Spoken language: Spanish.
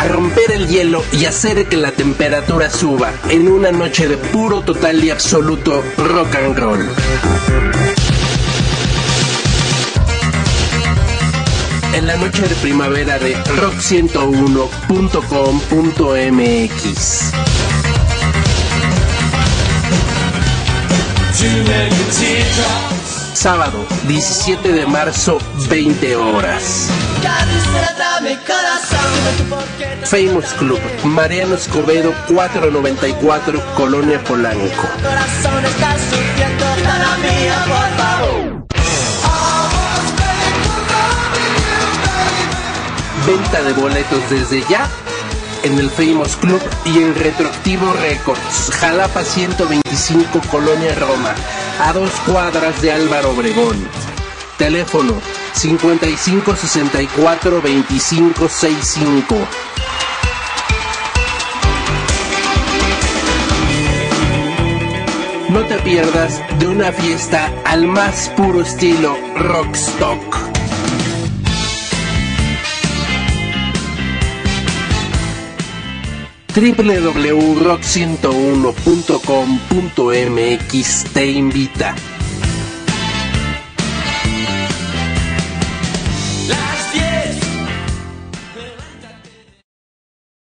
a romper el hielo y hacer que la temperatura suba en una noche de puro, total y absoluto rock and roll. En la noche de primavera de rock101.com.mx. Sábado, 17 de marzo, 20 horas. Famous Club, Mariano Escobedo, 494, Colonia Polanco. Venta de boletos desde ya en el Famous Club y en Retroactivo Records, Jalapa 125, Colonia Roma, a 2 cuadras de Álvaro Obregón. Teléfono 55 64 25 65. No te pierdas de una fiesta al más puro estilo Rockstock. www.rock101.com.mx te invita.